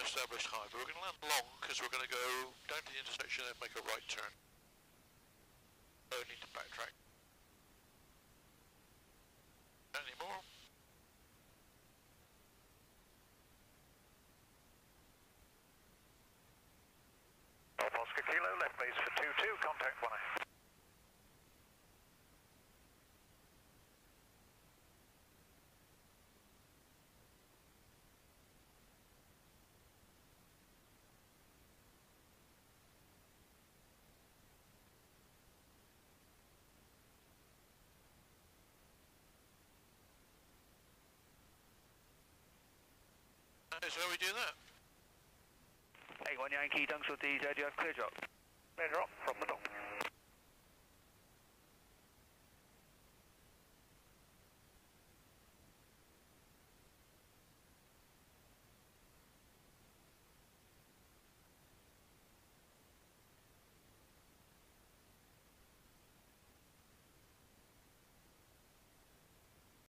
established high, but we're going to land long because we're going to go down to the intersection and make a right turn. Don't need to backtrack. Any more? Oscar Kilo, left base for 2-2, contact 1. So how we do that? 81 Yankee, Dunstall DJ, do you have clear drop? Clear drop from the dock.